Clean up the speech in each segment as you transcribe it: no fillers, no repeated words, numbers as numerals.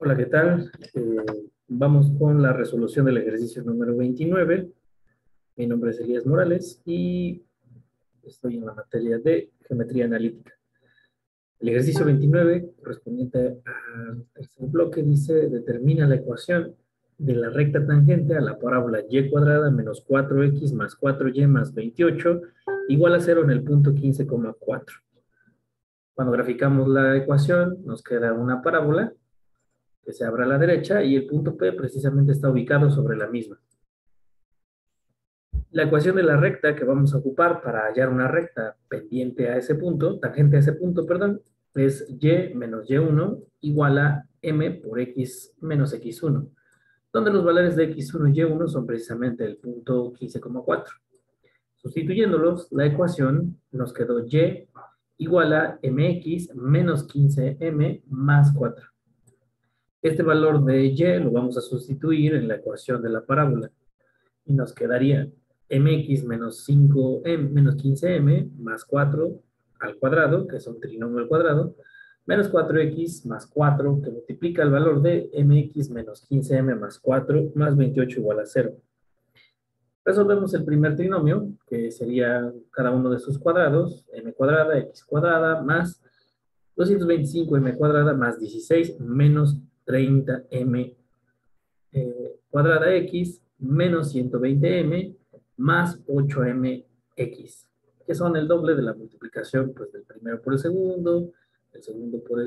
Hola, ¿qué tal? Vamos con la resolución del ejercicio número 29. Mi nombre es Elías Morales y estoy en la materia de geometría analítica. El ejercicio 29, correspondiente al tercer bloque, dice: determina la ecuación de la recta tangente a la parábola y cuadrada menos 4x más 4y más 28 igual a 0 en el punto 15,4. Cuando graficamos la ecuación, nos queda una parábola que se abra a la derecha y el punto P precisamente está ubicado sobre la misma. La ecuación de la recta que vamos a ocupar para hallar una recta pendiente a ese punto, tangente a ese punto, perdón, es y menos y1 igual a m por x menos x1, donde los valores de x1 y y1 son precisamente el punto 15,4. Sustituyéndolos, la ecuación nos quedó y igual a mx menos 15m más 4. Este valor de y lo vamos a sustituir en la ecuación de la parábola y nos quedaría mx menos 5m menos 15m más 4 al cuadrado, que es un trinomio al cuadrado, menos 4x más 4, que multiplica el valor de mx menos 15m más 4 más 28 igual a 0. Resolvemos el primer trinomio, que sería cada uno de sus cuadrados, m cuadrada, x cuadrada, más 225m cuadrada, más 16, menos 30m cuadrada x, menos 120m, más 8mx, que son el doble de la multiplicación pues, del primero por el segundo por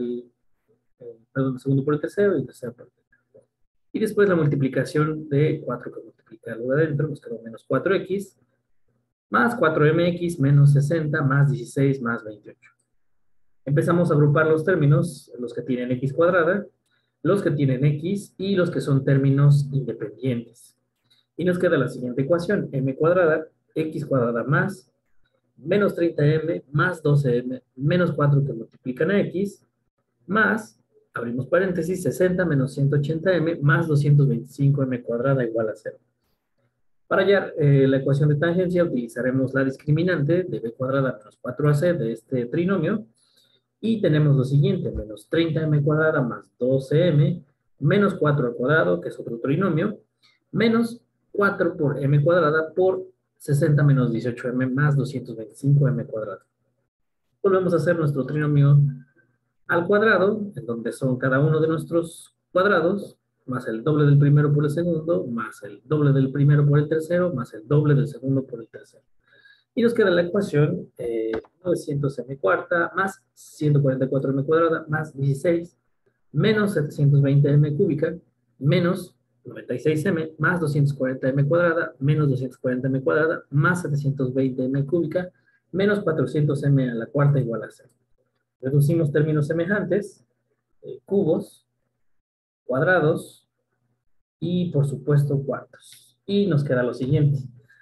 el segundo por el tercero y el tercero por el tercero. Y después la multiplicación de 4 que multiplica algo de adentro, nos quedó menos 4x, más 4mx, menos 60, más 16, más 28. Empezamos a agrupar los términos, los que tienen x cuadrada, los que tienen x y los que son términos independientes. Y nos queda la siguiente ecuación: m cuadrada, x cuadrada más, menos 30m, más 12m, menos 4 que multiplican a x, más, abrimos paréntesis, 60 menos 180m, más 225m cuadrada igual a 0. Para hallar la ecuación de tangencia utilizaremos la discriminante de b cuadrada menos 4ac de este trinomio, y tenemos lo siguiente: menos 30m cuadrada más 12m, menos 4 al cuadrado, que es otro trinomio, menos 4 por m cuadrada por 60 menos 18m más 225m cuadrado. Volvemos a hacer nuestro trinomio al cuadrado, en donde son cada uno de nuestros cuadrados, más el doble del primero por el segundo, más el doble del primero por el tercero, más el doble del segundo por el tercero. Y nos queda la ecuación 900m cuarta más 144m cuadrada más 16 menos 720m cúbica menos 96m más 240m cuadrada menos 240m cuadrada más 720m cúbica menos 400m a la cuarta igual a 0. Reducimos términos semejantes, cubos, cuadrados y por supuesto cuartos. Y nos queda lo siguiente: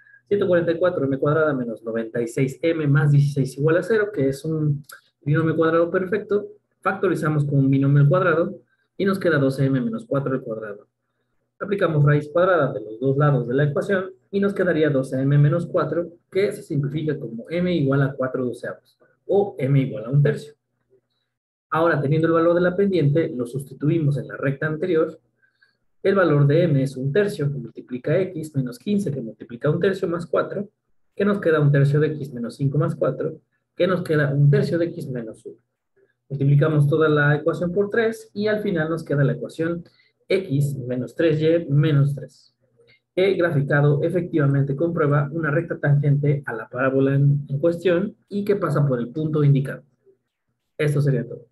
144m cuadrada menos 96m más 16 igual a 0, que es un binomio cuadrado perfecto. Factorizamos con un binomio al cuadrado y nos queda 12m menos 4 al cuadrado. Aplicamos raíz cuadrada de los dos lados de la ecuación y nos quedaría 12m menos 4, que se simplifica como m igual a 4 doceavos o m igual a un tercio. Ahora, teniendo el valor de la pendiente, lo sustituimos en la recta anterior. El valor de m es un tercio que multiplica x menos 15 que multiplica un tercio más 4, que nos queda un tercio de x menos 5 más 4, que nos queda un tercio de x menos 1. Multiplicamos toda la ecuación por 3 y al final nos queda la ecuación x menos 3y menos 3. He graficado efectivamente comprueba una recta tangente a la parábola en cuestión y que pasa por el punto indicado. Esto sería todo.